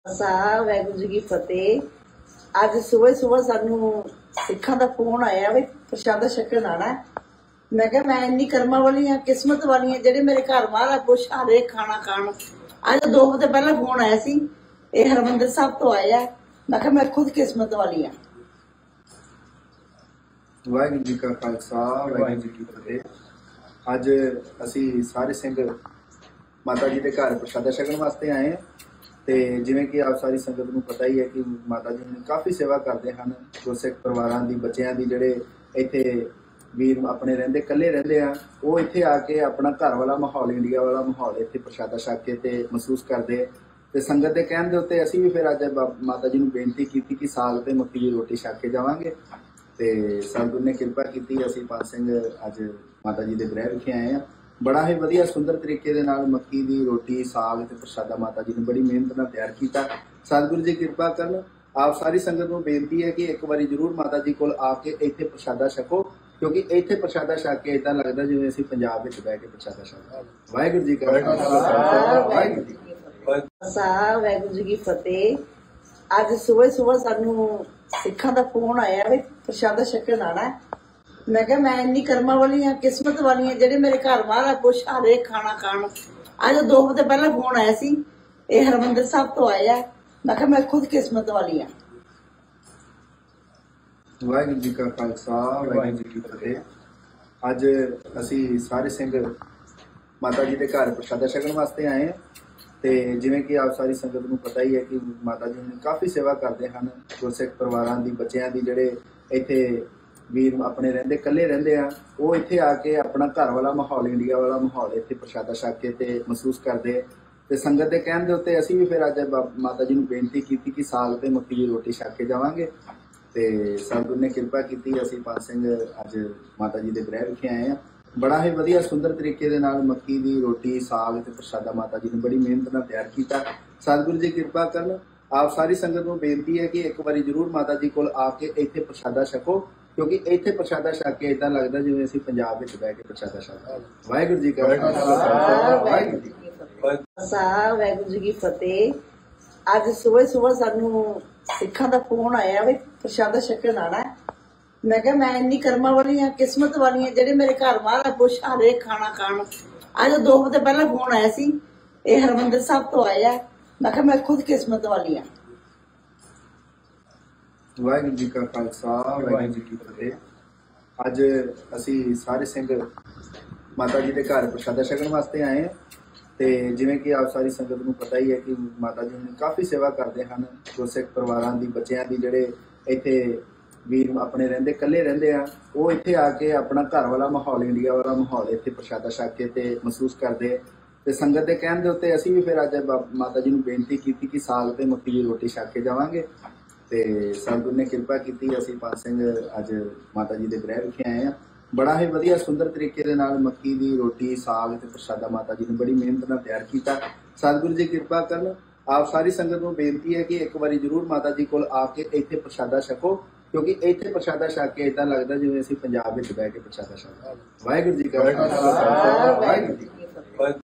ਖਾਲਸਾ ਵਾਹਿਗੁਰੂ ਜੀ ਕੀ ਫਤਿਹ। ਅੱਜ ਸਵੇਰੇ ਸਵੇਰੇ ਸਾਨੂੰ ਸਿੱਖਾਂ ਦਾ ਫੋਨ ਆਇਆ ਵੀ ਪ੍ਰਸ਼ਾਦਾ ਛਕਣ ਆਣਾ। ਮੈਂ ਕਿਹਾ ਮੈਂ ਇੰਨੀ ਕਰਮਾਂ ਵਾਲੀ ਹਾਂ, ਕਿਸਮਤ ਵਾਲੀ ਹਾਂ ਜਿਹੜੇ ਮੇਰੇ ਘਰ ਮਹਾਰਾਜ ਕੁਛ ਹਾਰੇ ਖਾਣਾ ਖਾਣ। ਅੱਜ 2 ਹਫ਼ਤੇ ਪਹਿਲਾਂ ਫੋਨ ਆਇਆ ਸੀ, ਇਹ ਹਰਮੰਦਰ ਸਾਹਿਬ ਤੋਂ ਆਇਆ। ਮੈਂ ਕਿਹਾ ਮੈਂ ਖੁਦ ਕਿਸਮਤ ਵਾਲੀ ਹਾਂ। ਵਾਹਿਗੁਰੂ ਜੀ ਕਾ ਖਾਲਸਾ ਵਾਹਿਗੁਰੂ ਜੀ ਕੀ ਫਤਿਹ। ਅੱਜ ਅਸੀਂ ਸਾਰੇ ਸਿੰਘ ਮਾਤਾ ਜੀ ਦੇ ਘਰ ਪ੍ਰਸ਼ਾਦਾ ਛਕਣ ਵਾਸਤੇ ਆਏ ਹਾਂ। ਤੇ ਜਿਵੇਂ ਕਿ ਆਪ ਸਾਰੀ ਸੰਗਤ ਨੂੰ ਪਤਾ ਹੀ ਹੈ ਕਿ ਮਾਤਾ ਜੀ ਨੇ ਕਾਫੀ ਸੇਵਾ ਕਰਦੇ ਹਨ ਗੁਰਸਿੱਖ ਪਰਿਵਾਰਾਂ ਦੀ, ਬੱਚਿਆਂ ਦੀ, ਜਿਹੜੇ ਇੱਥੇ ਵੀਰ ਆਪਣੇ ਰਹਿੰਦੇ ਇਕੱਲੇ ਰਹਿੰਦੇ ਆ, ਉਹ ਇੱਥੇ ਆ ਕੇ ਆਪਣਾ ਘਰ ਵਾਲਾ ਮਾਹੌਲ, ਇੰਡੀਆ ਵਾਲਾ ਮਾਹੌਲ ਇੱਥੇ ਪ੍ਰਸ਼ਾਦਾ ਛਕ ਕੇ ਤੇ ਮਹਿਸੂਸ ਕਰਦੇ। ਤੇ ਸੰਗਤ ਦੇ ਕਹਿਣ ਦੇ ਉੱਤੇ ਅਸੀਂ ਵੀ ਫਿਰ ਅੱਜ ਮਾਤਾ ਜੀ ਨੂੰ ਬੇਨਤੀ ਕੀਤੀ ਕਿ ਸਾਗ ਤੇ ਮੱਕੀ ਦੀ ਰੋਟੀ ਛਕ ਕੇ ਜਾਵਾਂਗੇ। ਤੇ ਸਤਿਗੁਰ ਨੇ ਕਿਰਪਾ ਕੀਤੀ, ਅਸੀਂ 5 ਸਿੰਘ ਅੱਜ ਮਾਤਾ ਜੀ ਦੇ ਗ੍ਰਹਿ ਵਿਖੇ ਆਏ ਆ। ਬੜਾ ਹੀ ਵਧੀਆ ਸੁੰਦਰ ਤਰੀਕੇ ਦੇ ਨਾਲ ਮੱਕੀ ਦੀ ਰੋਟੀ, ਸਾਗ ਤੇ ਪ੍ਰਸ਼ਾਦਾ ਮਾਤਾ ਜੀ ਨੇ ਬੜੀ ਮਿਹਨਤ ਨਾਲ ਤਿਆਰ ਕੀਤਾ। ਸਤਿਗੁਰੂ ਜੀ ਕਿਰਪਾ ਕਰਨ। ਆਪ ਸਾਰੀ ਸੰਗਤ ਨੂੰ ਬੇਨਤੀ ਹੈ ਕਿ ਇੱਕ ਵਾਰੀ ਜ਼ਰੂਰ ਮਾਤਾ ਜੀ ਕੋਲ ਆ ਕੇ ਇੱਥੇ ਪ੍ਰਸ਼ਾਦਾ ਛਕੋ, ਕਿਉਂਕਿ ਇੱਥੇ ਪ੍ਰਸ਼ਾਦਾ ਛਕ ਕੇ ਇਦਾਂ ਲੱਗਦਾ ਜਿਵੇਂ ਅਸੀਂ ਪੰਜਾਬ ਵਿੱਚ ਬਹਿ ਕੇ ਪ੍ਰਸ਼ਾਦਾ ਛਕਦੇ। ਵਾਹਿਗੁਰੂ ਜੀ ਕਾ ਖਾਲਸਾ ਵਾਹਿਗੁਰੂ ਜੀ ਕੀ ਖਾਲਸਾ ਵਾਹਿਗੁਰੂ ਜੀ ਕੀ ਫਤਿਹ। ਅੱਜ ਸਵੇਰੇ ਸਵੇਰੇ ਸਾਨੂੰ ਸਿੱਖਾਂ ਦਾ ਫੋਨ ਆਇਆ ਵੀ ਪ੍ਰਸ਼ਾਦਾ ਛਕਣ ਆਣਾ। ਮੈਂ ਕਿਹਾ ਮੈਂ ਇੰਨੀ ਕਰਮਾਂ ਵਾਲੀ ਹਾਂ, ਕਿਸਮਤ ਵਾਲੀ ਹਾਂ ਜਿਹੜੇ ਮੇਰੇ ਘਰ ਮਹਾਰਾਜ ਕੁਛ ਹਾਰੇ ਖਾਣਾ ਖਾਣ। ਅੱਜ 2 ਹਫ਼ਤੇ ਪਹਿਲਾਂ ਫੋਨ ਆਇਆ ਸੀ, ਇਹ ਹਰਮੰਦਰ ਸਾਹਿਬ ਤੋਂ ਆਇਆ। ਮੈਂ ਕਿਹਾ ਮੈਂ ਖੁਦ ਕਿਸਮਤ ਵਾਲੀ ਹਾਂ। ਵਾਹਿਗੁਰੂ ਜੀ ਕਾ ਖਾਲਸਾ ਵਾਹਿਗੁਰੂ ਜੀ ਕੀ ਫਤਿਹ। ਅੱਜ ਅਸੀਂ ਸਾਰੇ ਸਿੰਘ ਮਾਤਾ ਜੀ ਦੇ ਘਰ ਪ੍ਰਸ਼ਾਦਾ ਛਕਣ ਵਾਸਤੇ ਆਏ ਹਾਂ। ਤੇ ਜਿਵੇਂ ਕਿ ਆਪ ਸਾਰੀ ਸੰਗਤ ਨੂੰ ਪਤਾ ਹੀ ਹੈ ਕਿ ਮਾਤਾ ਜੀ ਨੇ ਕਾਫੀ ਸੇਵਾ ਕਰਦੇ ਹਨ ਗੁਰਸਿੱਖ ਪਰਿਵਾਰਾਂ ਦੀ, ਬੱਚਿਆਂ ਦੀ, ਜਿਹੜੇ ਇੱਥੇ ਵੀਰ ਆਪਣੇ ਰਹਿੰਦੇ ਇਕੱਲੇ ਰਹਿੰਦੇ ਆ, ਉਹ ਇੱਥੇ ਆ ਕੇ ਆਪਣਾ ਘਰ ਵਾਲਾ ਮਾਹੌਲ, ਇੰਡੀਆ ਵਾਲਾ ਮਾਹੌਲ ਇੱਥੇ ਪ੍ਰਸ਼ਾਦਾ ਛਕ ਕੇ ਤੇ ਮਹਿਸੂਸ ਕਰਦੇ। ਤੇ ਸੰਗਤ ਦੇ ਕਹਿਣ ਦੇ ਉੱਤੇ ਅਸੀਂ ਵੀ ਫਿਰ ਅੱਜ ਮਾਤਾ ਜੀ ਨੂੰ ਬੇਨਤੀ ਕੀਤੀ ਕਿ ਸਾਗ ਤੇ ਮੱਕੀ ਦੀ ਰੋਟੀ ਛਕ ਕੇ ਜਾਵਾਂਗੇ। ਤੇ ਸਤਿਗੁਰ ਨੇ ਕਿਰਪਾ ਕੀਤੀ, ਅਸੀਂ 5 ਸਿੰਘ ਅੱਜ ਮਾਤਾ ਜੀ ਦੇ ਗ੍ਰਹਿ ਵਿਖੇ ਆਏ ਆ। ਬੜਾ ਹੀ ਵਧੀਆ ਸੁੰਦਰ ਤਰੀਕੇ ਦੇ ਨਾਲ ਮੱਕੀ ਦੀ ਰੋਟੀ, ਸਾਗ ਤੇ ਪ੍ਰਸ਼ਾਦਾ ਮਾਤਾ ਜੀ ਨੇ ਬੜੀ ਮਿਹਨਤ ਨਾਲ ਤਿਆਰ ਕੀਤਾ। ਸਤਿਗੁਰੂ ਜੀ ਕਿਰਪਾ ਕਰਨ। ਆਪ ਸਾਰੀ ਸੰਗਤ ਨੂੰ ਬੇਨਤੀ ਹੈ ਕਿ ਇੱਕ ਵਾਰੀ ਜ਼ਰੂਰ ਮਾਤਾ ਜੀ ਕੋਲ ਆ ਕੇ ਇੱਥੇ ਪ੍ਰਸ਼ਾਦਾ ਛਕੋ, ਕਿਉਂਕਿ ਇੱਥੇ ਪ੍ਰਸ਼ਾਦਾ ਛਕ ਕੇ ਇਦਾਂ ਲੱਗਦਾ ਜਿਵੇਂ ਅਸੀਂ ਪੰਜਾਬ ਵਿੱਚ ਬਹਿ ਕੇ ਪ੍ਰਸ਼ਾਦਾ ਛਕਦੇ। ਵਾਹਿਗੁਰੂ ਜੀ ਕਾ ਖਾਲਸਾ ਵਾਹਿਗੁਰੂ ਜੀ ਕੀ ਫਤਿਹ। ਖਾਲਸਾ ਵਾਹਿਗੁਰੂ ਜੀ ਕੀ ਫਤਿਹ। ਅੱਜ ਸਵੇਰੇ ਸਵੇਰੇ ਸਾਨੂੰ ਸਿੱਖਾਂ ਦਾ ਫੋਨ ਆਇਆ ਵੀ ਪ੍ਰਸ਼ਾਦਾ ਛਕਣ ਆਣਾ। ਮੈਂ ਕਿਹਾ ਮੈਂ ਇੰਨੀ ਕਰਮਾਂ ਵਾਲੀ ਹਾਂ, ਕਿਸਮਤ ਵਾਲੀ ਹਾਂ ਜਿਹੜੇ ਮੇਰੇ ਘਰ ਮਹਾਰਾਜ ਕੁਛ ਹਾਰੇ ਖਾਣਾ ਖਾਣ। ਅੱਜ 2 ਹਫ਼ਤੇ ਪਹਿਲਾਂ ਫੋਨ ਆਇਆ ਸੀ, ਇਹ ਹਰਮੰਦਰ ਸਾਹਿਬ ਤੋਂ ਆਇਆ। ਮੈਂ ਕਿਹਾ ਮੈਂ ਖੁਦ ਕਿਸਮਤ ਵਾਲੀ ਹਾਂ। ਵਾਹਿਗੁਰੂ ਜੀ ਕਾ ਖਾਲਸਾ ਵਾਹਿਗੁਰੂ ਜੀ ਕੀ ਫਤਿਹ। ਅੱਜ ਅਸੀਂ ਸਾਰੇ ਸਿੰਘ ਮਾਤਾ ਜੀ ਦੇ ਘਰ ਪ੍ਰਸ਼ਾਦਾ ਛਕਣ ਵਾਸਤੇ ਆਏ ਹਾਂ। ਤੇ ਜਿਵੇਂ ਕਿ ਆਪ ਸਾਰੀ ਸੰਗਤ ਨੂੰ ਪਤਾ ਹੀ ਹੈ ਕਿ ਮਾਤਾ ਜੀ ਨੇ ਕਾਫੀ ਸੇਵਾ ਕਰਦੇ ਹਨ ਗੁਰਸਿੱਖ ਪਰਿਵਾਰਾਂ ਦੀ, ਬੱਚਿਆਂ ਦੀ, ਜਿਹੜੇ ਇੱਥੇ ਵੀਰ ਆਪਣੇ ਰਹਿੰਦੇ ਇਕੱਲੇ ਰਹਿੰਦੇ ਆ, ਉਹ ਇੱਥੇ ਆ ਕੇ ਆਪਣਾ ਘਰ ਵਾਲਾ ਮਾਹੌਲ, ਇੰਡੀਆ ਵਾਲਾ ਮਾਹੌਲ ਇੱਥੇ ਪ੍ਰਸ਼ਾਦਾ ਛਕ ਕੇ ਤੇ ਮਹਿਸੂਸ ਕਰਦੇ। ਤੇ ਸੰਗਤ ਦੇ ਕਹਿਣ ਦੇ ਉੱਤੇ ਅਸੀਂ ਵੀ ਫਿਰ ਅੱਜ ਮਾਤਾ ਜੀ ਨੂੰ ਬੇਨਤੀ ਕੀਤੀ ਕਿ ਸਾਗ ਤੇ ਮੱਕੀ ਦੀ ਰੋਟੀ ਛਕ ਕੇ ਜਾਵਾਂਗੇ। ਤੇ ਸਤਿਗੁਰ ਨੇ ਕਿਰਪਾ ਕੀਤੀ, ਅਸੀਂ 5 ਸਿੰਘ ਅੱਜ ਮਾਤਾ ਜੀ ਦੇ ਗ੍ਰਹਿ ਵਿਖੇ ਆਏ ਆ। ਬੜਾ ਹੀ ਵਧੀਆ ਸੁੰਦਰ ਤਰੀਕੇ ਦੇ ਨਾਲ ਮੱਕੀ ਦੀ ਰੋਟੀ, ਸਾਗ ਤੇ ਪ੍ਰਸ਼ਾਦਾ ਮਾਤਾ ਜੀ ਨੇ ਬੜੀ ਮਿਹਨਤ ਨਾਲ ਤਿਆਰ ਕੀਤਾ। ਸਤਿਗੁਰੂ ਜੀ ਕਿਰਪਾ ਕਰਨ। ਆਪ ਸਾਰੀ ਸੰਗਤ ਨੂੰ ਬੇਨਤੀ ਹੈ ਕਿ ਇੱਕ ਵਾਰੀ ਜ਼ਰੂਰ ਮਾਤਾ ਜੀ ਕੋਲ ਆ ਕੇ ਇੱਥੇ ਪ੍ਰਸ਼ਾਦਾ ਛਕੋ, ਕਿਉਂਕਿ ਇੱਥੇ ਪ੍ਰਸ਼ਾਦਾ ਛਕ ਕੇ ਇਦਾਂ ਲੱਗਦਾ ਜਿਵੇਂ ਅਸੀਂ ਪੰਜਾਬ ਵਿੱਚ ਬਹਿ ਕੇ ਪ੍ਰਸ਼ਾਦਾ ਛਕਦੇ। ਵਾਹਿਗੁਰੂ ਜੀ ਕਾ ਖਾਲਸਾ ਵਾਹਿਗੁਰੂ ਜੀ ਕੀ ਫਤਿਹ।